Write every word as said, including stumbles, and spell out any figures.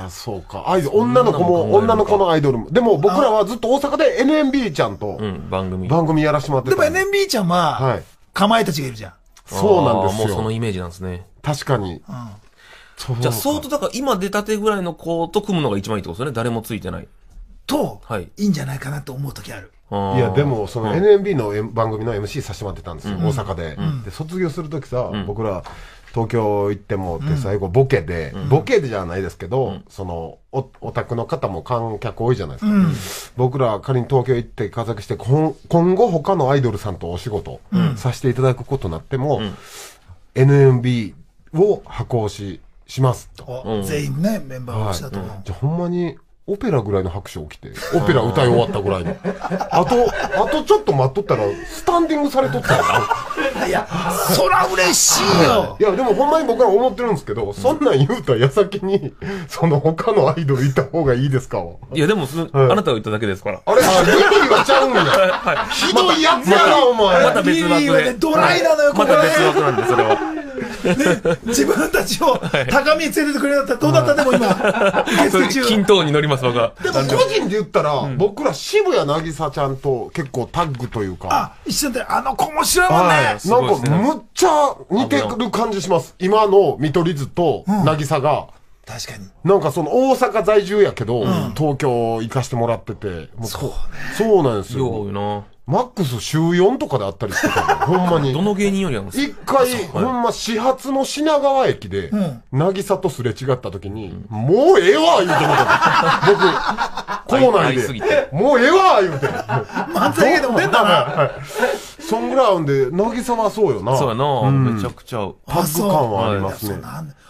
あ、そうか。アイドル、女の子も、女の子のアイドルも。でも僕らはずっと大阪で エヌエヌビー ちゃんと、番組。番組やらしてもらってた。 でも エヌエヌビー ちゃんは、かまいたちがいるじゃん。 そうなんですよ。 もうそのイメージなんですね。 確かに。 じゃあ相当だから今出たてぐらいの子と組むのが一番いいってことですね。誰もついてない。 と、いいんじゃないかなと思う時ある。 いや、でも、その エヌエヌビー の番組の エムシー させてもらってたんですよ、大阪で。で、卒業するときさ、僕ら、東京行ってもって最後ボケで、ボケでじゃないですけど、その、オタクの方も観客多いじゃないですか。僕ら仮に東京行って活躍して、今後他のアイドルさんとお仕事させていただくことになっても、エヌエヌビー を箱押ししますと。 全員ね、メンバー押しだと。 じゃあほんまに、オペラぐらいの拍手起きて、オペラ歌い終わったぐらいの。あと、あとちょっと待っとったら、スタンディングされとったよ。 いや、そら嬉しいよ。 いや、でもほんまに僕ら思ってるんですけど、そんなん言うたら矢先に、その他のアイドルいた方がいいですか？ いや、でも、あなたが言っただけですから。 あれ、リリーはちゃうんや。ひどいやつやな、お前。 また別枠で。 ドライなのよ、 また別枠なんで、それは。 自分たちを高みに連れてってくれなかったらどうだったでも今受付中均等に乗ります僕は。 でも個人で言ったら、僕ら渋谷凪咲ちゃんと結構タッグというか、 あ、一緒であの子面白いもんね。 なんかむっちゃ似てる感じします。今の見取り図と渚が。 確かに。 なんかその大阪在住やけど、東京行かしてもらってて。そうそうなんですよ。マックス週よんとかであったりしてたほんまに。 どの芸人よりあるんですか？一回、ほんま始発の品川駅で、渚とすれ違った時に、もうええわ言うてもた。僕、校内で。もうええわ言うて。 漫才芸でも出んだな。 そんぐらいあるんで、渚はそうよな。 そうやな。めちゃくちゃ。 タッグ感はありますね。